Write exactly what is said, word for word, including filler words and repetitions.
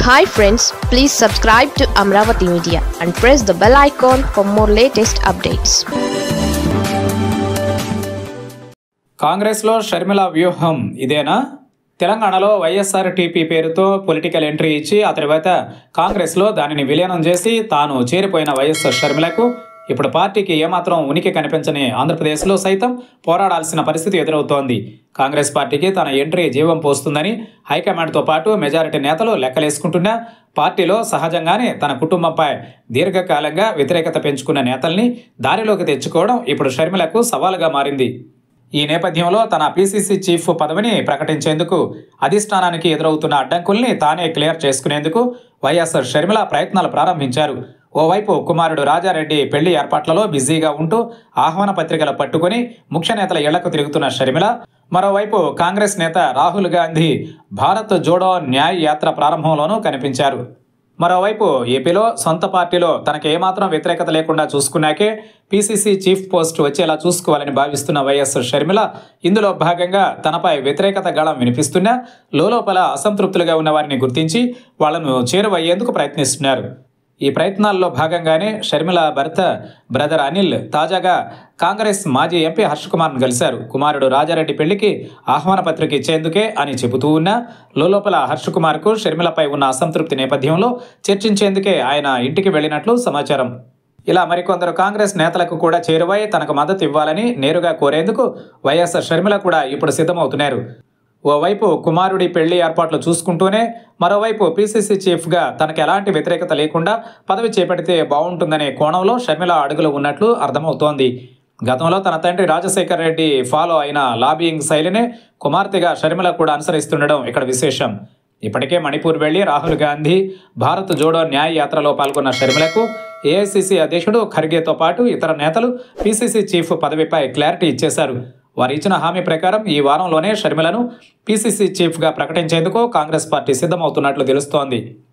Hi friends, please subscribe to Amravati Media and press the bell icon for more latest updates. కాంగ్రెస్లో షర్మిల వ్యూహం ఇదేనా? తెలంగాణలో YSRTP పేరుతో political entry ఇచ్చి ఆ తర్వాత కాంగ్రెస్లో దానిని విలీనం చేసి తాను చేరిపోయిన వైఎస్ షర్మిలకు ఇప్పుడు పార్టీకి ఏమాత్రం ఉనికి కనిపించని ఆంధ్రప్రదేశ్లో సైతం పోరాడాల్సిన పరిస్థితి ఎదురవుతోంది. కాంగ్రెస్ పార్టీకి తన ఎంట్రీ జీవం పోస్తుందని హైకమాండ్తో పాటు మెజారిటీ నేతలు లెక్కలేసుకుంటున్నా పార్టీలో సహజంగానే తన కుటుంబంపై దీర్ఘకాలంగా వ్యతిరేకత పెంచుకున్న నేతల్ని దారిలోకి తెచ్చుకోవడం ఇప్పుడు షర్మిలకు సవాలుగా మారింది. ఈ నేపథ్యంలో తన పీసీసీ చీఫ్ పదవిని ప్రకటించేందుకు అధిష్టానానికి ఎదురవుతున్న అడ్డంకుల్ని తానే క్లియర్ చేసుకునేందుకు వైఎస్ షర్మిల ప్రయత్నాలు ప్రారంభించారు. ఓవైపు కుమారుడు రాజారెడ్డి పెళ్లి ఏర్పాట్లలో బిజీగా ఉంటూ ఆహ్వాన పత్రికలు పట్టుకుని ముఖ్య నేతల ఇళ్లకు తిరుగుతున్న షర్మిల, మరోవైపు కాంగ్రెస్ నేత రాహుల్ గాంధీ భారత్ జోడో న్యాయ్ యాత్ర ప్రారంభంలోనూ కనిపించారు. మరోవైపు ఏపీలో సొంత పార్టీలో తనకు ఏమాత్రం వ్యతిరేకత లేకుండా చూసుకున్నాకే పీసీసీ చీఫ్ పోస్ట్ వచ్చేలా చూసుకోవాలని భావిస్తున్న వైఎస్ షర్మిల ఇందులో భాగంగా తనపై వ్యతిరేకత గళం వినిపిస్తున్నా లోలోపల అసంతృప్తులుగా ఉన్న వారిని గుర్తించి వాళ్లను చేరువయ్యేందుకు ప్రయత్నిస్తున్నారు. ఈ ప్రయత్నాల్లో భాగంగానే షర్మిల భర్త బ్రదర్ అనిల్ తాజాగా కాంగ్రెస్ మాజీ ఎంపీ హర్ష్ కుమార్ను కలిశారు. కుమారుడు రాజారెడ్డి పెళ్లికి ఆహ్వాన పత్రిక ఇచ్చేందుకే అని చెబుతూ ఉన్నా లోలోపల హర్ష్ కుమార్కు షర్మిలపై ఉన్న అసంతృప్తి నేపథ్యంలో చర్చించేందుకే ఆయన ఇంటికి వెళ్లినట్లు సమాచారం. ఇలా మరికొందరు కాంగ్రెస్ నేతలకు కూడా చేరువై తనకు మద్దతు ఇవ్వాలని నేరుగా కోరేందుకు వైఎస్ షర్మిల కూడా ఇప్పుడు సిద్ధమవుతున్నారు. ఓవైపు కుమారుడి పెళ్లి ఏర్పాట్లు చూసుకుంటూనే మరోవైపు పీసీసీ చీఫ్గా తనకు ఎలాంటి వ్యతిరేకత లేకుండా పదవి చేపడితే బాగుంటుందనే కోణంలో షర్మిల అడుగులు ఉన్నట్లు అర్థమవుతోంది. గతంలో తన తండ్రి రాజశేఖర్ రెడ్డి ఫాలో అయిన లాబియింగ్ శైలినే కుమార్తెగా షర్మిల కూడా అనుసరిస్తుండడం ఇక్కడ విశేషం. ఇప్పటికే మణిపూర్ వెళ్లి రాహుల్ గాంధీ భారత్ జోడో న్యాయ్ యాత్రలో పాల్గొన్న షర్మిలకు ఏఐసీసీ అధ్యక్షుడు ఖర్గేతో పాటు ఇతర నేతలు పీసీసీ చీఫ్ పదవిపై క్లారిటీ ఇచ్చేశారు. వారు ఇచ్చిన హామీ ప్రకారం ఈ వారంలోనే షర్మిలను పీసీసీ చీఫ్గా ప్రకటించేందుకు కాంగ్రెస్ పార్టీ సిద్ధమవుతున్నట్లు తెలుస్తోంది.